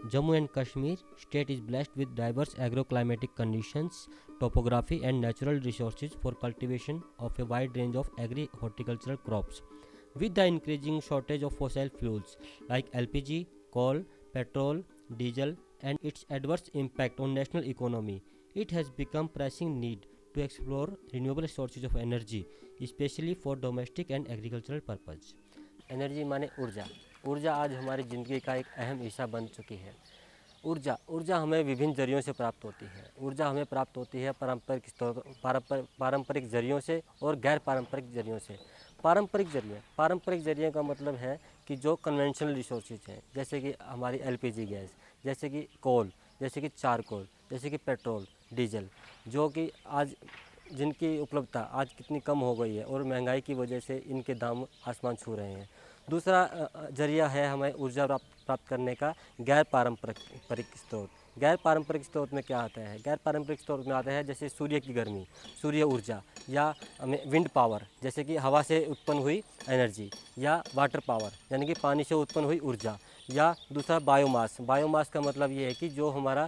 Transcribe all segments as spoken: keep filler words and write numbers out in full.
Jammu and Kashmir state is blessed with diverse agroclimatic conditions, topography and natural resources for cultivation of a wide range of agri-horticultural crops. With the increasing shortage of fossil fuels like L P G, coal, petrol, diesel and its adverse impact on national economy, it has become pressing need to explore renewable sources of energy, especially for domestic and agricultural purpose. Energy माने ऊर्जा। ऊर्जा आज हमारी ज़िंदगी का एक अहम हिस्सा बन चुकी है। ऊर्जा ऊर्जा हमें विभिन्न जरियों से प्राप्त होती है। ऊर्जा हमें प्राप्त होती है पारंपरिक स्रोत पारंपरिक जरियों से और गैर पारंपरिक जरियों से। पारंपरिक जरिए पारंपरिक जरिए का मतलब है कि जो कन्वेंशनल रिसोर्सेज हैं, जैसे कि हमारी एलपीजी गैस, जैसे कि कोल, जैसे कि चारकोल, जैसे कि पेट्रोल, डीजल, जो कि आज जिनकी उपलब्धता आज कितनी कम हो गई है और महंगाई की वजह से इनके दाम आसमान छू रहे हैं। दूसरा जरिया है हमें ऊर्जा प्राप्त करने का गैर पारंपरिक स्रोत। गैर पारंपरिक स्रोत में क्या आता है? गैर पारंपरिक स्रोत में आता है जैसे सूर्य की गर्मी, सूर्य ऊर्जा, या हमें विंड पावर जैसे कि हवा से उत्पन्न हुई एनर्जी, या वाटर पावर यानी कि पानी से उत्पन्न हुई ऊर्जा, या दूसरा बायोमास। बायोमास का मतलब ये है कि जो हमारा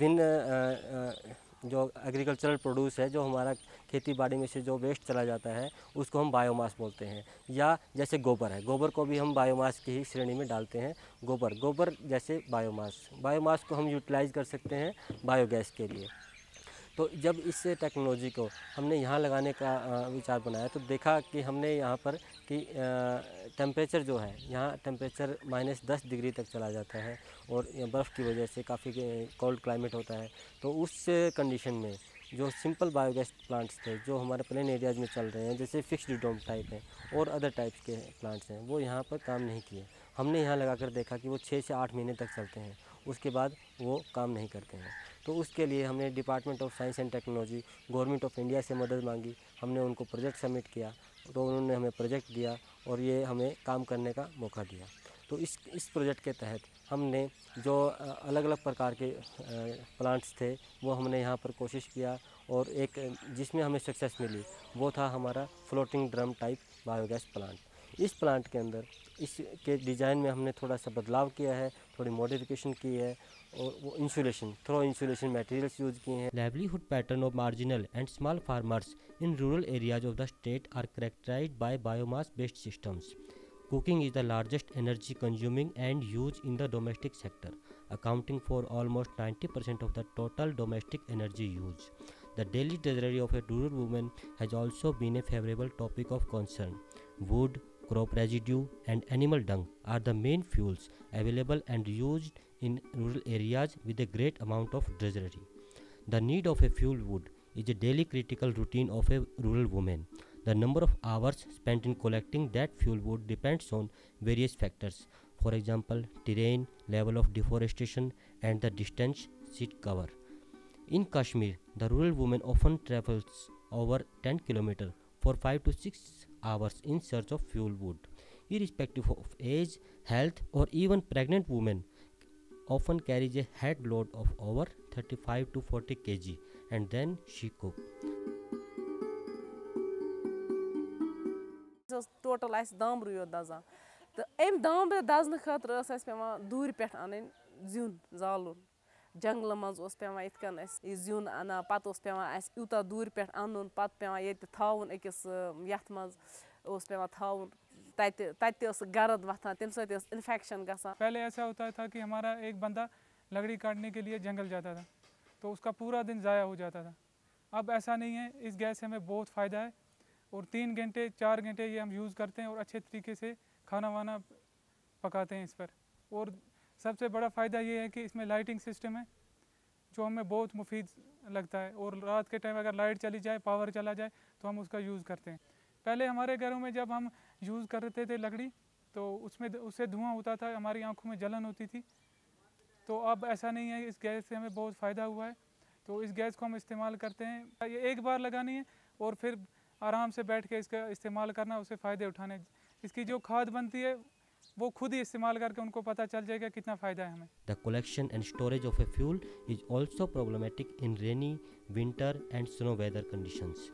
विभिन्न जो एग्रीकल्चरल प्रोड्यूस है, जो हमारा खेती बाड़ी में से जो वेस्ट चला जाता है उसको हम बायोमास बोलते हैं। या जैसे गोबर है, गोबर को भी हम बायोमास की ही श्रेणी में डालते हैं। गोबर गोबर जैसे बायोमास बायोमास को हम यूटिलाइज कर सकते हैं बायोगैस के लिए। तो जब इस टेक्नोलॉजी को हमने यहाँ लगाने का विचार बनाया तो देखा कि हमने यहाँ पर कि टेम्परेचर जो है, यहाँ टेम्परेचर माइनस दस डिग्री तक चला जाता है और बर्फ़ की वजह से काफ़ी कोल्ड क्लाइमेट होता है। तो उस कंडीशन में जो सिंपल बायोगैस प्लांट्स थे जो हमारे प्लेन एरियाज़ में चल रहे हैं, जैसे फिक्स्ड डोम टाइप हैं और अदर टाइप्स के प्लांट्स हैं, वो यहाँ पर काम नहीं किए। हमने यहाँ लगा कर देखा कि वो छः से आठ महीने तक चलते हैं, उसके बाद वो काम नहीं करते हैं। तो उसके लिए हमने department of science and technology, government of India से मदद मांगी। हमने उनको प्रोजेक्ट सबमिट किया तो उन्होंने हमें प्रोजेक्ट दिया और ये हमें काम करने का मौका दिया। तो इस इस प्रोजेक्ट के तहत हमने जो अलग अलग प्रकार के प्लांट्स थे वो हमने यहाँ पर कोशिश किया और एक जिसमें हमें सक्सेस मिली वो था हमारा floating drum type biogas plant. इस प्लांट के अंदर इसके डिज़ाइन में हमने थोड़ा सा बदलाव किया है, थोड़ी मॉडिफिकेशन की है और वो insulation through insulation materials use किए हैं। Livelihood pattern of marginal and small farmers in rural areas of the state are characterized by biomass based systems. Cooking is the largest energy consuming and used in the domestic sector, accounting for almost ninety percent of the total domestic energy use. The daily treasury of a rural woman has also been a favorable topic of concern. Wood, crop residue and animal dung are the main fuels available and used in rural areas with a great amount of treasury. The need of a fuel wood is a daily critical routine of a rural woman. The number of hours spent in collecting that fuel wood depends on various factors. For example, terrain, level of deforestation, and the distance she covers. In Kashmir, the rural woman often travels over ten kilometers for five to six hours in search of fuel wood. Irrespective of age, health, or even pregnant women often carries a head load of over thirty-five to forty kilograms and then she cooks. Total आस दामरू योत दजान तो अम दामरू दजन खतर पेवान दूर पे अन जुन जालुन जंगल मज पेवान इत कन जुन अना पत पेवान यूता दूर पे अन पत पेवान ये थाउन अकिस यथ मज पेवान थाउन तत गर्द वथान तम सत इन्फेक्शन गसान। पहले ऐसा होता था कि हमारा एक बंदा लकड़ी काटने के लिए जंगल जाता था तो उसका पूरा दिन ज़ाया हो जाता था। अब ऐसा नहीं है, इस गैस से हमें बहुत फ़ायदा है और तीन घंटे चार घंटे ये हम यूज़ करते हैं और अच्छे तरीके से खाना वाना पकाते हैं इस पर। और सबसे बड़ा फ़ायदा ये है कि इसमें लाइटिंग सिस्टम है जो हमें बहुत मुफीद लगता है और रात के टाइम अगर लाइट चली जाए, पावर चला जाए तो हम उसका यूज़ करते हैं। पहले हमारे घरों में जब हम यूज़ करते थे लकड़ी तो उसमें उससे धुआं होता था, हमारी आँखों में जलन होती थी। तो अब ऐसा नहीं है, इस गैस से हमें बहुत फ़ायदा हुआ है। तो इस गैस को हम इस्तेमाल करते हैं, ये एक बार लगानी है और फिर आराम से बैठ के इसका इस्तेमाल करना, उससे फ़ायदे उठाने। इसकी जो खाद बनती है वो खुद ही इस्तेमाल करके उनको पता चल जाएगा कितना फ़ायदा है हमें। The collection and storage of a fuel is also problematic in rainy, winter and snow weather conditions.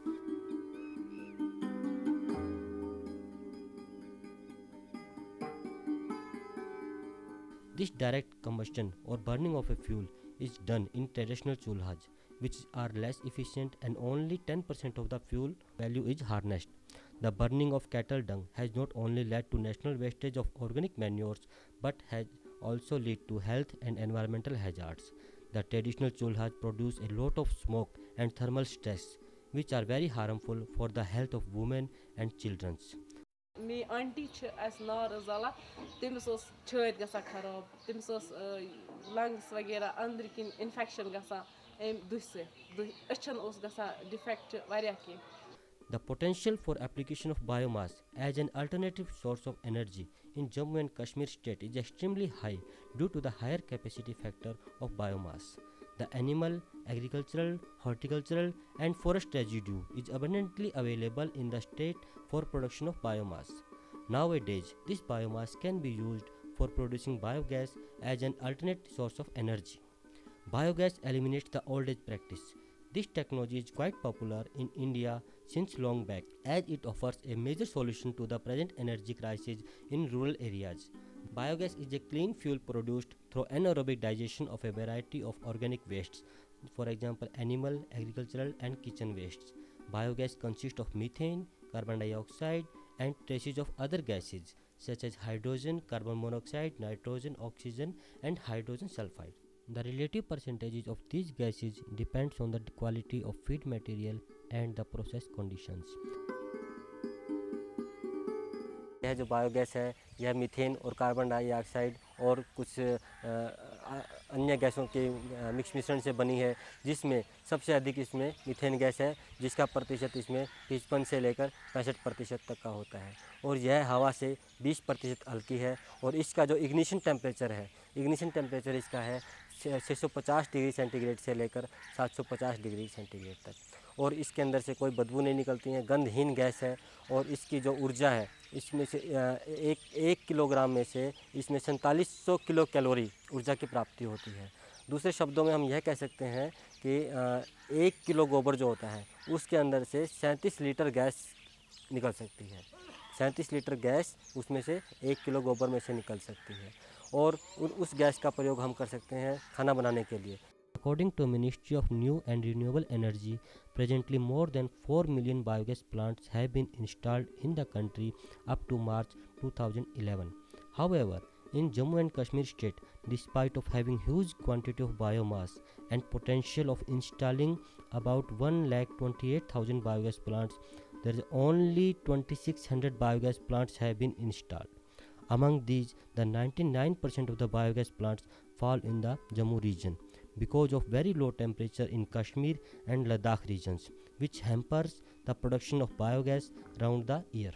This direct combustion or burning of a fuel is done in traditional chulhas, which are less efficient and only ten percent of the fuel value is harnessed. The burning of cattle dung has not only led to national wastage of organic manures but has also led to health and environmental hazards. The traditional chulhas produce a lot of smoke and thermal stress, which are very harmful for the health of women and children. میٛٲنۍ aunty چھِ اَسہِ نار ٲس زالان تٔمِس اوس چھٲتۍ گژھان خراب تٔمِس اوس لنٛگٕس وغیرہ أنٛدرۍ کِنۍ اِنفٮ۪کشَن گژھان اَمہِ دُہہِ سۭتۍ دُہہِ أچھَن اوس گژھان ڈِفٮ۪کٹ واریاہ کینٛہہ. The potential for application of biomass as an alternative source of energy in Jammu and Kashmir state is extremely high due to the higher capacity factor of biomass. The animal, agricultural, horticultural and forest residue is abundantly available in the state for production of biomass. Nowadays, this biomass can be used for producing biogas as an alternate source of energy. Biogas eliminates the old age practice. This technology is quite popular in India since long back, as it offers a major solution to the present energy crisis in rural areas. Biogas is a clean fuel produced through anaerobic digestion of a variety of organic wastes, for example animal, agricultural and kitchen wastes. Biogas consists of methane, carbon dioxide and traces of other gases such as hydrogen, carbon monoxide, nitrogen, oxygen and hydrogen sulfide. The relative percentages of these gases depends on the quality of feed material and the process conditions. यह जो biogas है यह methane और carbon dioxide और कुछ अन्य गैसों के मिक्स मिश्रण से बनी है, जिसमें सबसे अधिक इसमें मीथेन गैस है जिसका प्रतिशत इसमें पचपन से लेकर पैंसठ प्रतिशत तक का होता है और यह हवा से बीस प्रतिशत हल्की है और इसका जो इग्निशन टेम्परेचर है इग्निशन टेम्परेचर इसका है छः सौ पचास डिग्री सेंटीग्रेड से लेकर सात सौ पचास डिग्री सेंटीग्रेड तक और इसके अंदर से कोई बदबू नहीं निकलती है, गंधहीन गैस है और इसकी जो ऊर्जा है इसमें से एक एक किलोग्राम में से इसमें सैंतालीस सौ किलो कैलोरी ऊर्जा की प्राप्ति होती है. दूसरे शब्दों में हम यह कह सकते हैं कि एक किलो गोबर जो होता है उसके अंदर से सैंतीस लीटर गैस निकल सकती है. सैंतीस लीटर गैस उसमें से एक किलो गोबर में से निकल सकती है और उस गैस का प्रयोग हम कर सकते हैं खाना बनाने के लिए. According to Ministry of New and Renewable Energy, presently more than four million biogas plants have been installed in the country up to March two thousand eleven. However, in Jammu and Kashmir state, despite of having huge quantity of biomass and potential of installing about one lakh twenty-eight thousand biogas plants, there is only twenty-six hundred biogas plants have been installed. Among these, the ninety-nine percent of the biogas plants fall in the Jammu region because of very low temperature in Kashmir and Ladakh regions, which hampers the production of biogas round the year.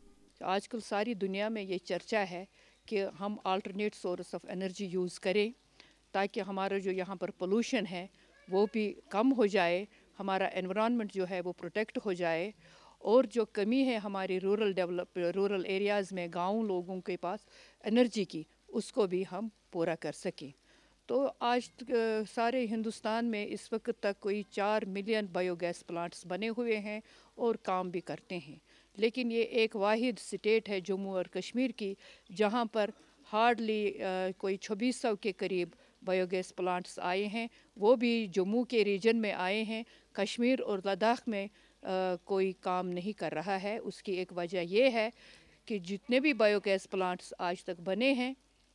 आजकल सारी दुनिया में ये चर्चा है कि हम alternate source of energy use करें ताकि हमारा जो यहाँ पर पोल्यूशन है वो भी कम हो जाए, हमारा एनवायरनमेंट जो है वो प्रोटेक्ट हो जाए और जो कमी है हमारे रूरल डेवलप रूरल एरियाज़ में गाँव लोगों के पास एनर्जी की उसको भी हम पूरा कर सकें. तो आज सारे हिंदुस्तान में इस वक्त तक कोई चार मिलियन बायोगैस प्लांट्स बने हुए हैं और काम भी करते हैं, लेकिन ये एक वाहिद स्टेट है जम्मू और कश्मीर की जहाँ पर हार्डली कोई छब्बीस सौ के करीब बायोगैस प्लांट्स आए हैं, वो भी जम्मू के रीजन में आए हैं. कश्मीर और लद्दाख में आ, कोई काम नहीं कर रहा है. उसकी एक वजह ये है कि जितने भी बायोगैस प्लांट्स आज तक बने हैं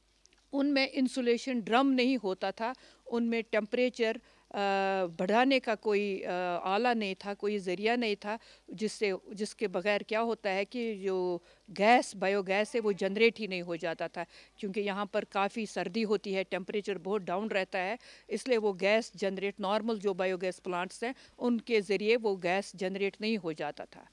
उनमें इंसुलेशन ड्रम नहीं होता था, उनमें टेम्परेचर बढ़ाने का कोई आला नहीं था, कोई ज़रिया नहीं था जिससे जिसके बगैर क्या होता है कि जो गैस बायोगैस है वो जनरेट ही नहीं हो जाता था, क्योंकि यहाँ पर काफ़ी सर्दी होती है, टेम्परेचर बहुत डाउन रहता है, इसलिए वो गैस जनरेट नॉर्मल जो बायोगैस प्लांट्स हैं उनके ज़रिए वो गैस जनरेट नहीं हो जाता था.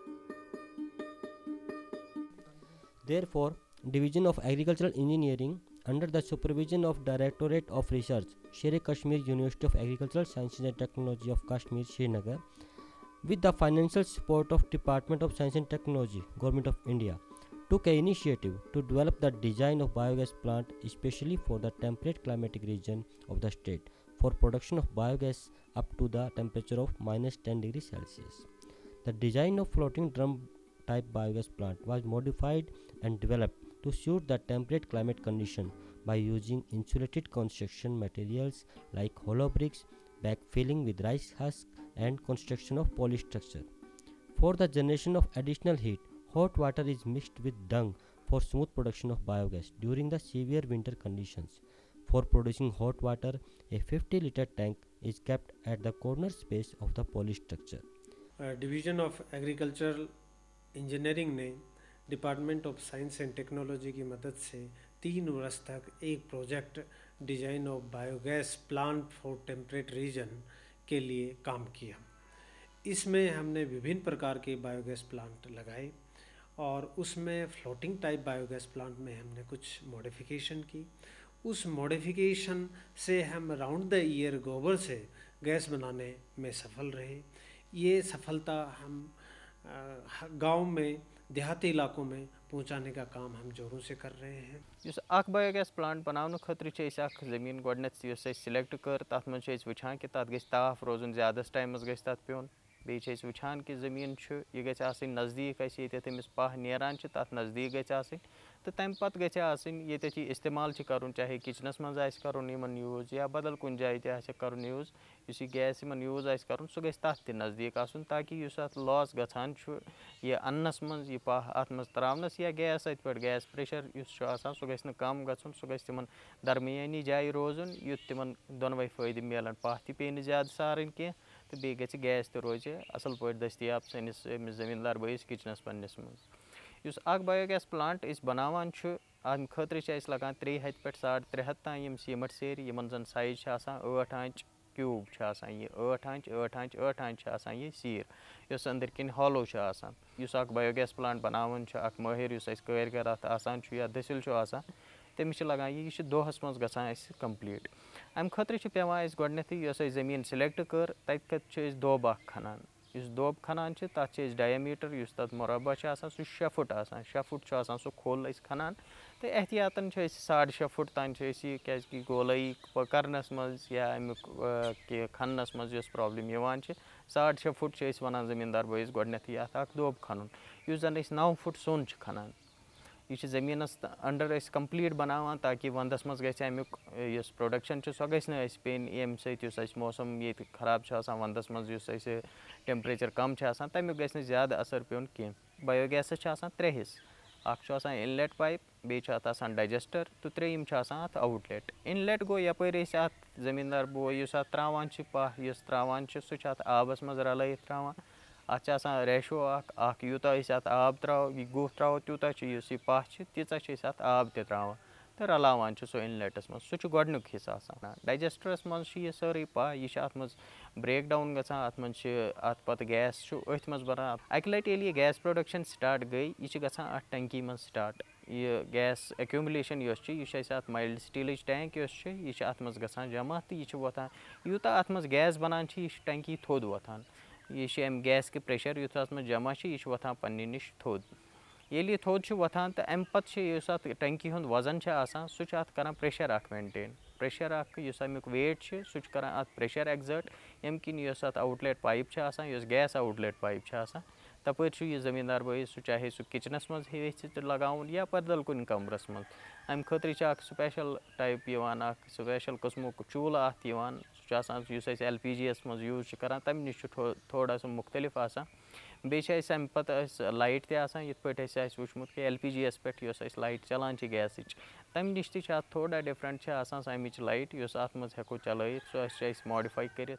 Therefore, Division of Agricultural Engineering under the supervision of Directorate of Research, Sher-e-Kashmir University of Agricultural Sciences and Technology of Kashmir, Srinagar, with the financial support of Department of Science and Technology, Government of India, took an initiative to develop the design of biogas plant especially for the temperate climatic region of the state for production of biogas up to the temperature of minus ten degrees Celsius. The design of floating drum type biogas plant was modified and developed to suit the temperate climate condition by using insulated construction materials like hollow bricks, backfilling with rice husk, and construction of polystructure. For the generation of additional heat, hot water is mixed with dung for smooth production of biogas during the severe winter conditions. For producing hot water, a fifty liter tank is kept at the corner space of the polystructure. Division of agricultural engineering ने department of science and technology की मदद से तीन वर्ष तक एक project design of biogas plant for temperate region के लिए काम किया। इसमें हमने विभिन्न प्रकार के बायोगैस प्लांट लगाए और उसमें फ्लोटिंग टाइप बायोगैस प्लांट में हमने कुछ मॉडिफिकेशन की। उस मॉडिफिकेशन से हम राउंड द ईयर गोबर से गैस बनाने में सफल रहे। ये सफलता हम गांव में देहाती इलाकों में पहुंचाने का काम हम जोरों से कर रहे हैं। युस अख बायोगैस प्लांट बनाने खतर जमीन गोडनेथ सिलेक्ट कर तथ मज वुचान कि तथ गई ताफ रोजन ज्यादा टाइम गई तथ पे बेचे वुचान कि जमीन यह गई नज़दीक ये तमिस पह नेरान तथ नज़दीक गई तो तम पत गई ये इस्तेमाल कर चाहे किचनस मज कर यूज़ या बदल कुन जाए कर यूज़ इस गैस इन यूज़ कर सह गई तथ त नज़दीक आसन ताकि अत लॉस गसान यह अन्नस मज यह पह अत मज त्रावनस या गैस अत पे गैस प्रेशर सह गई कम गन सह गई तिम दरमियानी जाय रोजन युत तिम दोनवे फ़ायदे मिलान पह त पे ज्यादा सारन कह तो बे गि गैस तो रोज असल पे दस्तियाब सैनिस जमींदार भैस किचनस पन्नस मज अख बायोगैस प्लांट इस बनावान अम खतर लगान त्रे हथ पे साढ़ त्रे हथ तान सीमेंट सेर यमन जन साइज आठ आंच क्यूब यह आठ आंच आठ आंच आठ आंच यह सीर इस अंदर किन हॉलो अख बायोगैस प्लांट बनावान अख माहिर कारीगर अत आसान या दसिल तमिस लगान यह दोहस मज गसान कम्प्लीट अम खतर पेवान गोडनेथी यस जमीन सिलेक्ट कर तत दोब अख खनान इस दोब खनान तथ डायमीटर इस तथ मुरबा सह शे फुट आसान शे फुट सह खोल खनान तो एहतियातन साढ़े शे फुट तान क्या गोलई करनस मज या अमुक खनस मज प्रॉब्लम साढ़े शे फुट वन जमींदार भैस गोडनेथी अत दोब खन इस जन नौ फुट सोन खनान यह जमीनस अंडर कम्प्लीट बनावान ताकि वंदस मज गि अमुक प्रोडक्शन सह गई पेन ये सत मौसम ये खराब वंदस मज टेम्परेचर कम तमुक गि ज्यादा असर पेन कह बायोगैस त्रे हिस्स अख इनलेट पाइप बे डाइजेस्टर तो त्रेम अत आउटलेट इनलेट गो यपर जमींदार बोय त्रावान पह त्रावान सह अत आबस मज रलत त्रावान अत रेशो अख यूता अत आब त्रो यह गुह त्रो तूता यह पह तीचा अत आब त्रा तो रलावान सो इनलेटस मज सह गोडनुक हिस्सा डाइजेस्टरस मज यह सारी पह यह अत मज ब्रेक डाउन गसान अत मज अत पत गैस अथ मज बनान अक लट ये गैस प्रोडक्शन स्टार्ट गई यह गसान अत टंकी मज स्टार्ट यह गैस एक्यूमुलेशन यह अत माइल्ड स्टील टैंक यह अत मज गसान जमा तो यह वोथान यूता अत मज गैस बनान यह टंकी थोद वोथान यह अम गैस के प्रेशर युत अत मज जमा यह वोथान पन्ने निश थोद ये थोद वोथान तो अम पे टंकी हुंद वजन सह अत कर प्रेशर अख मेंटेन प्रेशर अख अमुक वेट सह कर अत प्रेशर एक्सर्ट यम किन अत outlet pipe gas outlet pipe तपर यह जमींदार भाई सह चाहे सह किचनस मज हे लगान या बदल कुन कमरस मज अम खतर स्पेशल टाइप स्पेशल कस्मुक चूल अत सह एल पी जी एस मज यूज कर तम नश थोड़ा सा मुख्तलिफ बे अम पे लाइट तथ पे वुचमुत कि एल पी जी एस पे लाइट चलान गैस तम नश थोड़ा डिफरेंट अमिच लाइट अत मज हेको चलत सह मॉडिफाई कर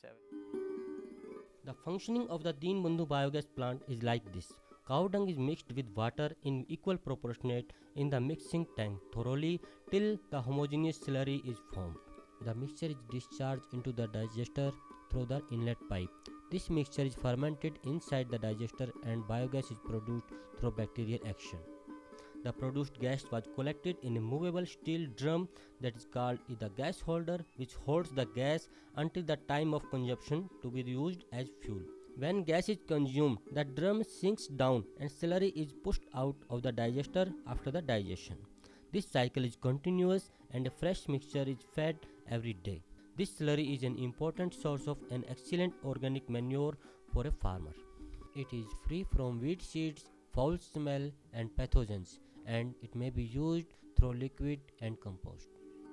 The functioning of the Deenbandhu biogas plant is like this. Cow dung is mixed with water in equal proportionate in the mixing tank thoroughly till the homogeneous slurry is formed. The mixture is discharged into the digester through the inlet pipe. This mixture is fermented inside the digester and biogas is produced through bacterial action. The produced gas was collected in a movable steel drum that is called the gas holder, which holds the gas until the time of consumption to be used as fuel. When gas is consumed, the drum sinks down and slurry is pushed out of the digester after the digestion. This cycle is continuous and a fresh mixture is fed every day. This slurry is an important source of an excellent organic manure for a farmer. It is free from weed seeds, foul smell and pathogens, and it may be used through liquid and compost.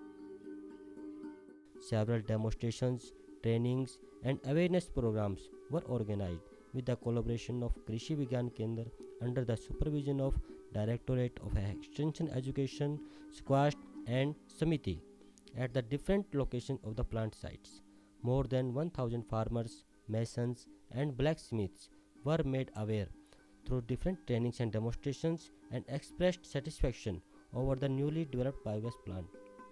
Several demonstrations, trainings, and awareness programs were organized with the collaboration of Krishi Vigyan Kendra under the supervision of Directorate of Extension Education, Squash and Samiti at the different locations of the plant sites. More than one thousand farmers, masons, and blacksmiths were made aware through different trainings and demonstrations and expressed satisfaction over the newly developed biogas plant.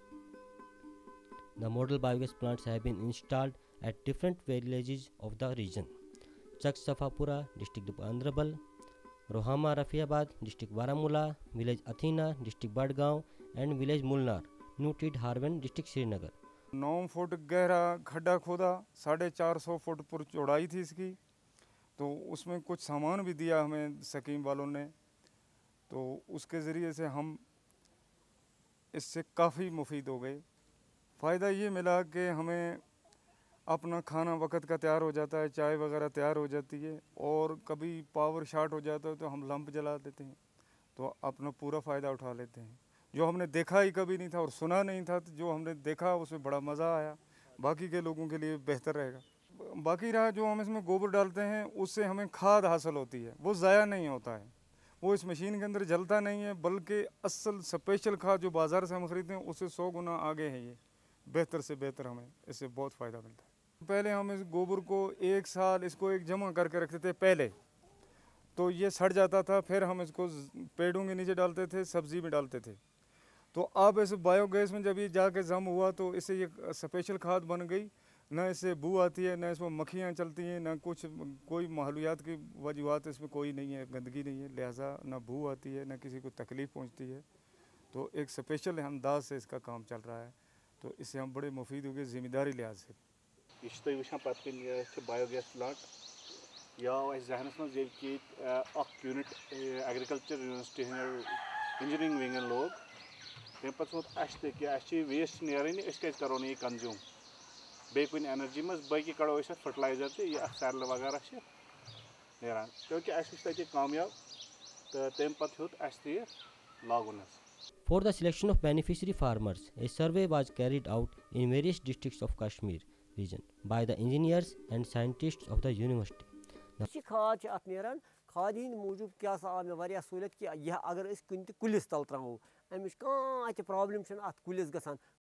The model biogas plants have been installed at different villages of the region. Chak Safapura, District Andrabal, Rohama Rafiabad, District Baramulla, Village Athena, District Badgaon, and Village Mulnar, Nuted Harvan, District Srinagar. नौ foot गहरा खड्डा खोदा, साढ़े चार सौ foot पर चौड़ाई थी इसकी। तो उसमें कुछ सामान भी दिया हमें स्कीम वालों ने, तो उसके ज़रिए से हम इससे काफ़ी मुफीद हो गए। फ़ायदा ये मिला कि हमें अपना खाना वक्त का तैयार हो जाता है, चाय वगैरह तैयार हो जाती है, और कभी पावर शॉर्ट हो जाता है तो हम लंप जला देते हैं, तो अपना पूरा फ़ायदा उठा लेते हैं। जो हमने देखा ही कभी नहीं था और सुना नहीं था, तो जो हमने देखा उसमें बड़ा मज़ा आया, बाकी के लोगों के लिए बेहतर रहेगा। बाकी रहा जो हम इसमें गोबर डालते हैं उससे हमें खाद हासिल होती है, वो ज़ाया नहीं होता है, वो इस मशीन के अंदर जलता नहीं है, बल्कि असल स्पेशल खाद जो बाज़ार से हम ख़रीदते हैं उससे सौ गुना आगे है। ये बेहतर से बेहतर, हमें इससे बहुत फ़ायदा मिलता है। पहले हम इस गोबर को एक साल इसको एक जमा करके रखते थे पहले, तो ये सड़ जाता था, फिर हम इसको पेड़ों के नीचे डालते थे, सब्ज़ी में डालते थे। तो अब इस बायोगैस में जब ये जाके जम हुआ तो इससे ये स्पेशल खाद बन गई, ना इससे बू आती है, ना इसमें मक्खियाँ चलती हैं, ना कुछ कोई माहौलियात की वजूहत इसमें कोई नहीं है, गंदगी नहीं है, लिहाजा ना बू आती है, ना किसी को तकलीफ़ पहुँचती है। तो एक स्पेशल अंदाज से इसका काम चल रहा है, तो इससे हम बड़े मुफीद हो गए ज़िम्मेदारी लिहाज से। यह तुम वुचान पे बायोगैस प्लांट या जहनस मज कि यूनिट एग्रीकल्चर यूनिवर्सिटी इंजीनियरिंग विंगन लोग तम पे सोच कि वेस्ट नीरान कह करो यह कंज्यूम बे कुछ एनर्जी मज बाकी कड़ो फर्टिलाइजर तह सैरल वगैरह नीरान, क्योंकि अत कामयाब तो तम पे हेत लागुन। For the selection of beneficiary farmers, a survey was carried out in various districts of Kashmir region by the engineers and scientists of the university. खाद अत नीरान, खाद हंद मूजूब क्या आव मे वारिया सहूलियत कि यह अगर कुन कुलिस तल त्रो अमिच कह प्रॉब्लम अत कुलिस गसान